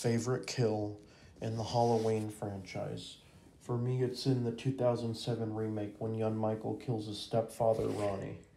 favorite kill in the Halloween franchise. For me, it's in the 2007 remake when young Michael kills his stepfather, Ronnie.